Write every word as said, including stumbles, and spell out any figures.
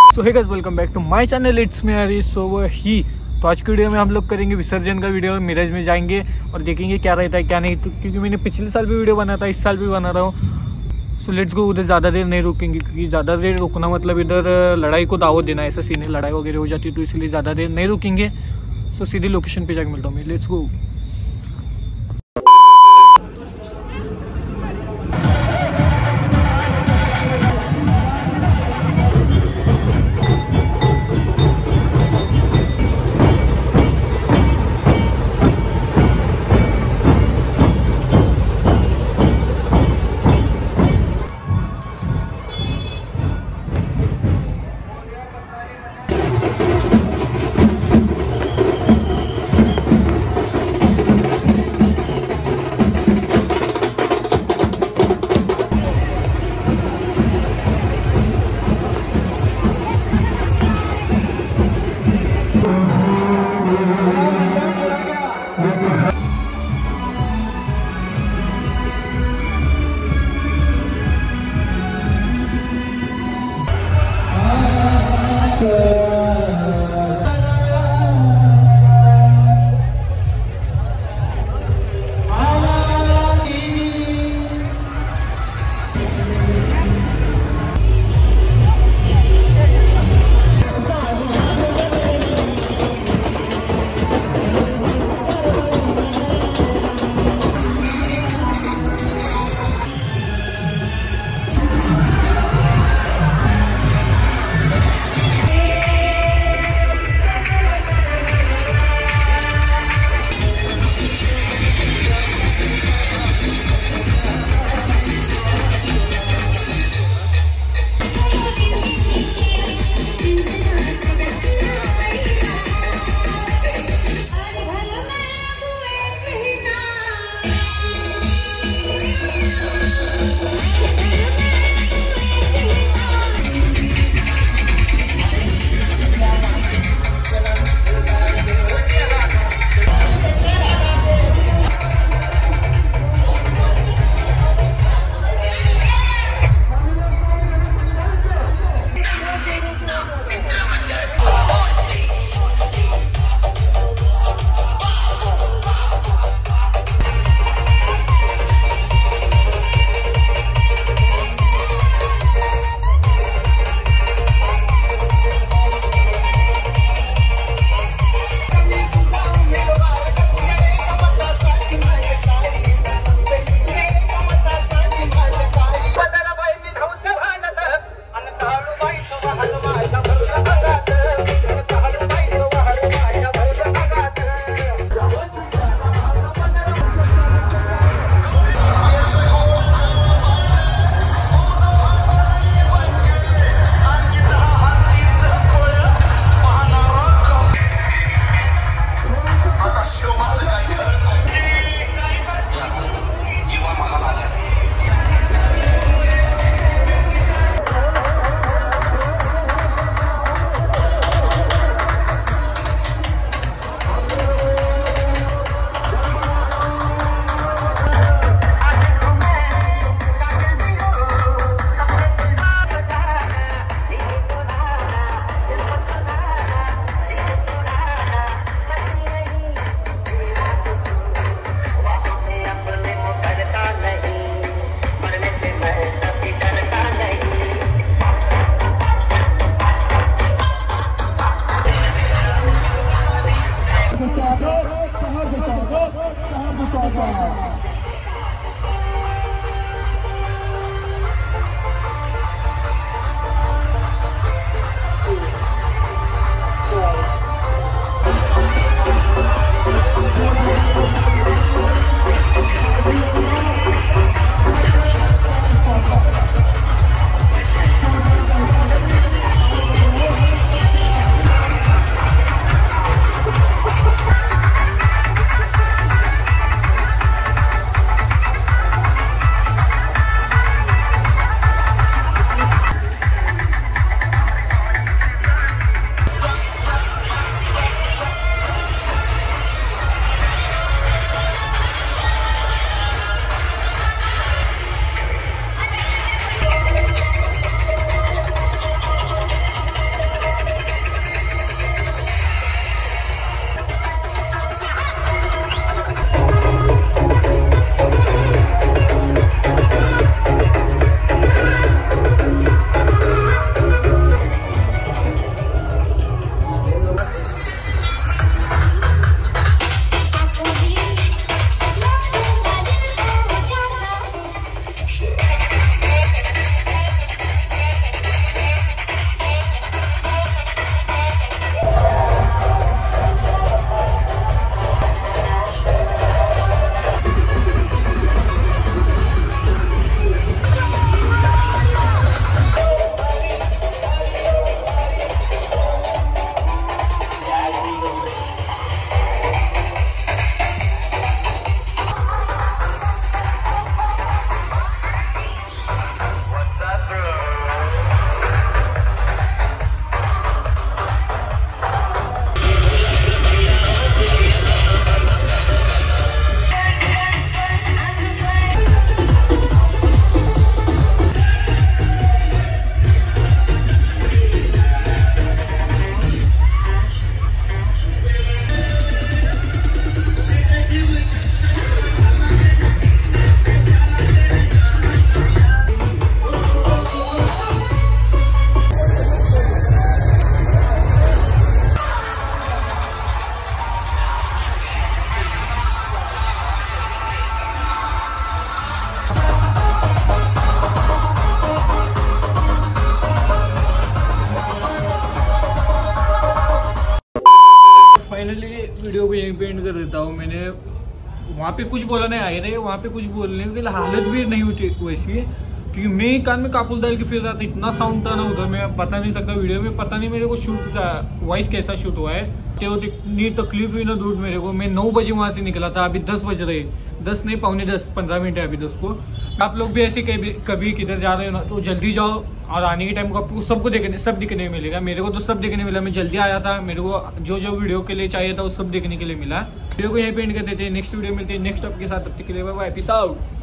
So hey guys, welcome back to my channel. It's me Harish. So ही तो आज की वीडियो में हम लोग करेंगे विसर्जन का वीडियो। मिराज में जाएंगे और देखेंगे क्या रहता है क्या नहीं, तो क्योंकि मैंने पिछले साल भी वीडियो बना था, इस साल भी बना रहा हूँ। So let's go. उधर ज़्यादा देर नहीं रुकेंगे क्योंकि ज़्यादा देर रुकना मतलब इधर लड़ाई को दावत देना, ऐसा सीन है, लड़ाई वगैरह हो जाती है, तो इसलिए ज़्यादा देर नहीं रुकेंगे। सो सीधी लोकेशन पे जाकर मिलता हूँ मैं। Let's go. वहाँ पे कुछ बोलने आए थे, वहाँ पे कुछ बोलने की हालत भी नहीं होती वैसी, क्योंकि मैं कान में कापूस डाल के फिर रहा था, इतना साउंड था ना उधर, मैं बता नहीं सकता वीडियो में, पता नहीं मेरे को शूट वॉइस कैसा शूट हुआ है। तो इतनी तकलीफ हुई ना दूर मेरे को। मैं नौ बजे वहाँ से निकला था, अभी दस बज रहे, दस नहीं पौने दस, पंद्रह मिनट है अभी दस को। आप लोग भी ऐसे कभी कभी किधर जा रहे हो ना तो जल्दी जाओ, और आने के टाइम को आपको सबको देखने सब दिखने मिलेगा। मेरे को तो सब देखने मिला, मैं जल्दी आया था, मेरे को जो जो वीडियो के लिए चाहिए था वो सब देखने के लिए मिला। वीडियो को यहीं पे एंड कर देते हैं, नेक्स्ट वीडियो मिलते हैं नेक्स्ट टॉपिक के साथ, तब तक के लिए बाय बाय, पीस आउट।